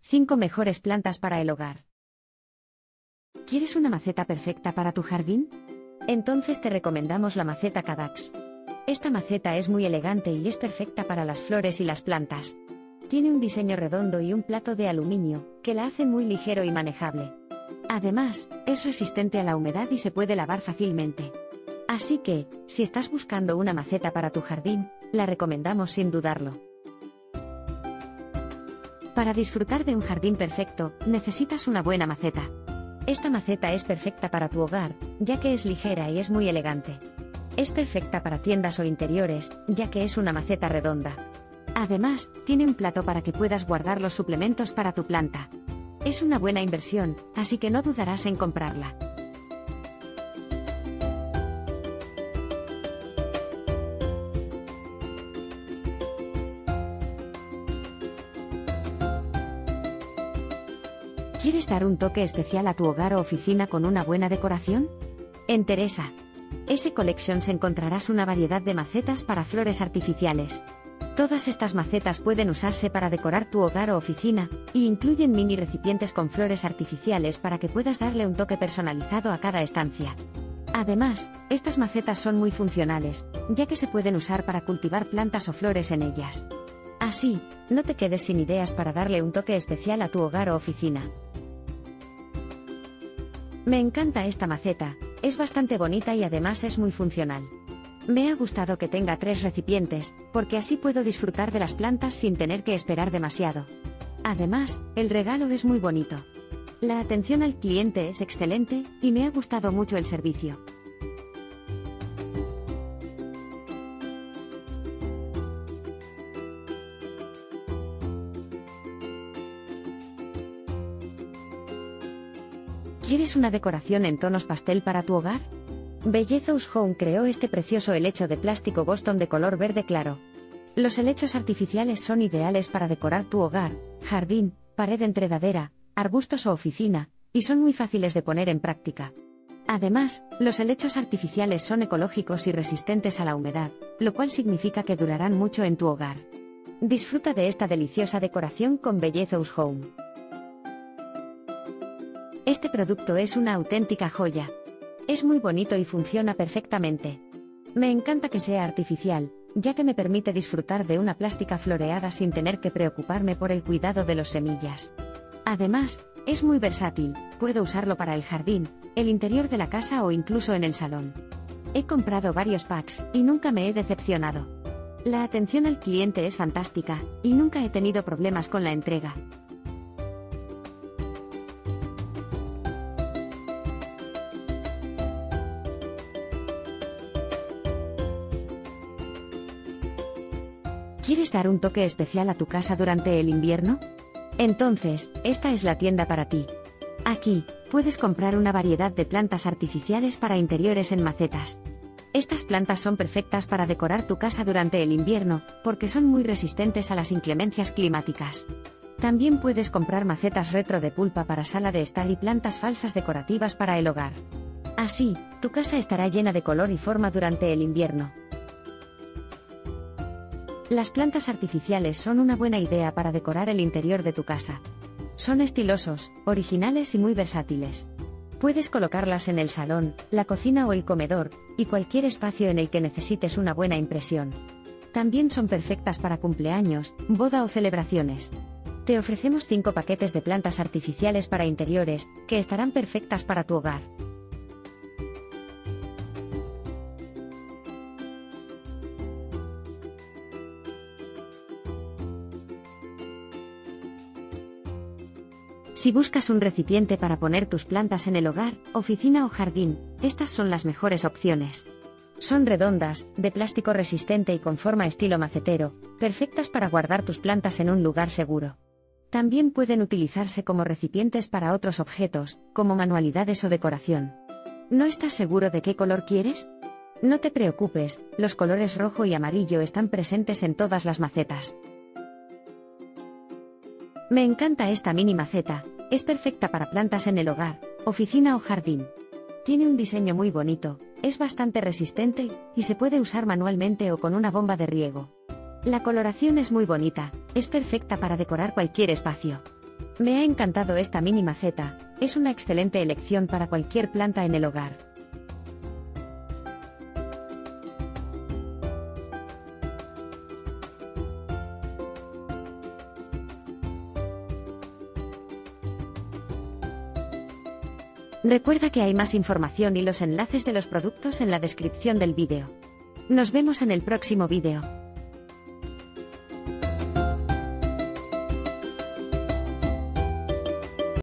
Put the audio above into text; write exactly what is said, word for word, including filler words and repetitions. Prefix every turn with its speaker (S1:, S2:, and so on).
S1: cinco mejores plantas para el hogar. ¿Quieres una maceta perfecta para tu jardín? Entonces te recomendamos la maceta Cadax. Esta maceta es muy elegante y es perfecta para las flores y las plantas. Tiene un diseño redondo y un plato de aluminio, que la hacen muy ligero y manejable. Además, es resistente a la humedad y se puede lavar fácilmente. Así que, si estás buscando una maceta para tu jardín, la recomendamos sin dudarlo. Para disfrutar de un jardín perfecto, necesitas una buena maceta. Esta maceta es perfecta para tu hogar, ya que es ligera y es muy elegante. Es perfecta para tiendas o interiores, ya que es una maceta redonda. Además, tiene un plato para que puedas guardar los suplementos para tu planta. Es una buena inversión, así que no dudarás en comprarla. ¿Quieres dar un toque especial a tu hogar o oficina con una buena decoración? En Teresa S Collections encontrarás una variedad de macetas para flores artificiales. Todas estas macetas pueden usarse para decorar tu hogar o oficina, y incluyen mini recipientes con flores artificiales para que puedas darle un toque personalizado a cada estancia. Además, estas macetas son muy funcionales, ya que se pueden usar para cultivar plantas o flores en ellas. Así, no te quedes sin ideas para darle un toque especial a tu hogar o oficina. Me encanta esta maceta, es bastante bonita y además es muy funcional. Me ha gustado que tenga tres recipientes, porque así puedo disfrutar de las plantas sin tener que esperar demasiado. Además, el regalo es muy bonito. La atención al cliente es excelente, y me ha gustado mucho el servicio. ¿Quieres una decoración en tonos pastel para tu hogar? Bellezos Home creó este precioso helecho de plástico Boston de color verde claro. Los helechos artificiales son ideales para decorar tu hogar, jardín, pared enredadera, arbustos o oficina, y son muy fáciles de poner en práctica. Además, los helechos artificiales son ecológicos y resistentes a la humedad, lo cual significa que durarán mucho en tu hogar. Disfruta de esta deliciosa decoración con Bellezos Home. Este producto es una auténtica joya. Es muy bonito y funciona perfectamente. Me encanta que sea artificial, ya que me permite disfrutar de una plástica floreada sin tener que preocuparme por el cuidado de las semillas. Además, es muy versátil, puedo usarlo para el jardín, el interior de la casa o incluso en el salón. He comprado varios packs y nunca me he decepcionado. La atención al cliente es fantástica, y nunca he tenido problemas con la entrega. ¿Quieres dar un toque especial a tu casa durante el invierno? Entonces, esta es la tienda para ti. Aquí, puedes comprar una variedad de plantas artificiales para interiores en macetas. Estas plantas son perfectas para decorar tu casa durante el invierno, porque son muy resistentes a las inclemencias climáticas. También puedes comprar macetas retro de pulpa para sala de estar y plantas falsas decorativas para el hogar. Así, tu casa estará llena de color y forma durante el invierno. Las plantas artificiales son una buena idea para decorar el interior de tu casa. Son estilosos, originales y muy versátiles. Puedes colocarlas en el salón, la cocina o el comedor, y cualquier espacio en el que necesites una buena impresión. También son perfectas para cumpleaños, boda o celebraciones. Te ofrecemos cinco paquetes de plantas artificiales para interiores, que estarán perfectas para tu hogar. Si buscas un recipiente para poner tus plantas en el hogar, oficina o jardín, estas son las mejores opciones. Son redondas, de plástico resistente y con forma estilo macetero, perfectas para guardar tus plantas en un lugar seguro. También pueden utilizarse como recipientes para otros objetos, como manualidades o decoración. ¿No estás seguro de qué color quieres? No te preocupes, los colores rojo y amarillo están presentes en todas las macetas. Me encanta esta mini maceta, es perfecta para plantas en el hogar, oficina o jardín. Tiene un diseño muy bonito, es bastante resistente, y se puede usar manualmente o con una bomba de riego. La coloración es muy bonita, es perfecta para decorar cualquier espacio. Me ha encantado esta mini maceta, es una excelente elección para cualquier planta en el hogar. Recuerda que hay más información y los enlaces de los productos en la descripción del vídeo. Nos vemos en el próximo vídeo.